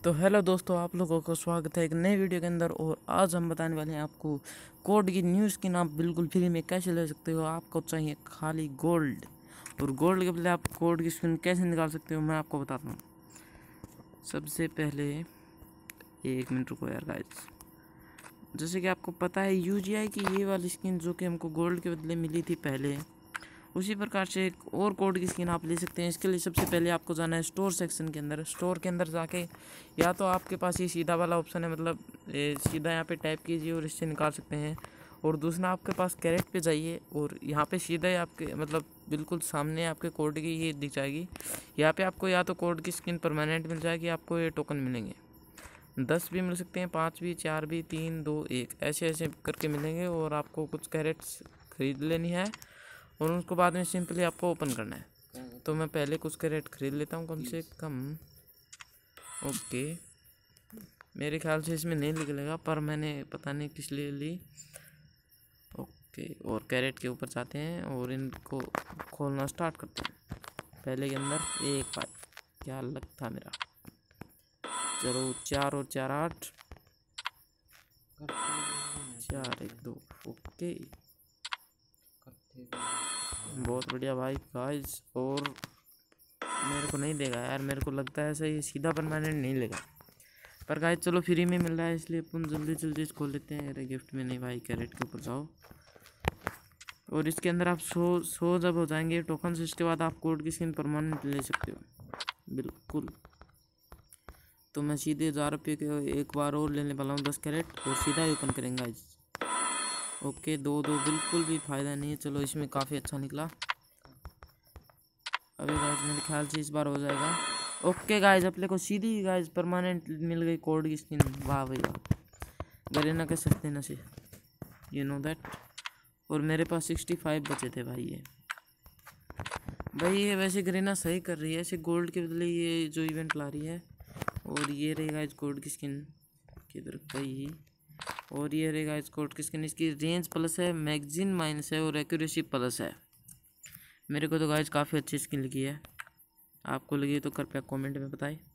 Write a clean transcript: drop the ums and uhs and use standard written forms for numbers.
तो हेलो दोस्तों, आप लोगों का स्वागत है एक नए वीडियो के अंदर। और आज हम बताने वाले हैं आपको कोड की न्यू स्किन आप बिल्कुल फ्री में कैसे ले सकते हो। आपको चाहिए खाली गोल्ड, और गोल्ड के बदले आप कोड की स्किन कैसे निकाल सकते हो मैं आपको बताता हूँ। सबसे पहले 1 मिनट रुको यार गाइस। जैसे कि आपको पता है यूजीआई की ये वाली स्किन जो कि हमको गोल्ड के बदले मिली थी पहले, उसी प्रकार से एक और कोड की स्किन आप ले सकते हैं। इसके लिए सबसे पहले आपको जाना है स्टोर सेक्शन के अंदर। स्टोर के अंदर जाके या तो आपके पास ये सीधा वाला ऑप्शन है, मतलब सीधा यहाँ पे टाइप कीजिए और इससे निकाल सकते हैं। और दूसरा आपके पास कैरेट पे जाइए और यहाँ पे सीधा ही आपके मतलब बिल्कुल सामने आपके कोड की ये दिख जाएगी। यहाँ पे आपको या तो कोड की स्किन परमानेंट मिल जाएगी, आपको ये टोकन मिलेंगे 10 भी मिल सकते हैं, 5 भी, 4 भी, 3, 2, 1 ऐसे ऐसे करके मिलेंगे। और आपको कुछ कैरेट्स खरीद लेनी है और उसको बाद में सिंपली आपको ओपन करना है। तो मैं पहले कुछ कैरेट खरीद लेता हूँ कम से कम। ओके, मेरे ख्याल से इसमें नहीं निकलेगा पर मैंने पता नहीं किस लिए ली। ओके, और कैरेट के ऊपर जाते हैं और इनको खोलना स्टार्ट करते हैं। पहले के अंदर एक पाई, क्या लक था मेरा। चलो 4 और 4 8, 4 1 2। ओके, बहुत बढ़िया भाई गाइस। और मेरे को नहीं देगा यार, मेरे को लगता है सही सीधा परमानेंट नहीं लेगा। पर गाइस चलो फ्री में मिल रहा है इसलिए अपन जल्दी जल्दी खोल लेते हैं। अरे गिफ्ट में नहीं भाई, कैरेट के ऊपर जाओ और इसके अंदर आप 100 जब हो जाएंगे टोकन से, इसके बाद आप कोड की स्किन परमानेंट ले सकते हो बिल्कुल। तो मैं सीधे 1000 रुपये के एक बार और लेने वाला हूँ 10 कैरेट और सीधा ही ओपन करेंगे गाइस। ओके, 2 बिल्कुल भी फ़ायदा नहीं है। चलो इसमें काफ़ी अच्छा निकला। अभी गाइस मेरे ख्याल से इस बार हो जाएगा। ओके गाइस, अपने को सीधी गाइस परमानेंट मिल गई कोड की स्किन। वाह भाई वाह, गरीना के सस्ते नशे, यू नो दैट। और मेरे पास 65 बचे थे भाई। ये वैसे गरीना सही कर रही है, ऐसे गोल्ड के बदले ये जो इवेंट ला रही है। और ये रही गाइस कोड की स्किन, किधर गई। और ये रहेगा इस कोड की स्किन। इसकी रेंज प्लस है, मैगजीन माइनस है और एक्यूरेसी प्लस है। मेरे को तो गाइस काफ़ी अच्छी स्किन लगी है। आपको लगी तो कृपया कमेंट में बताएं।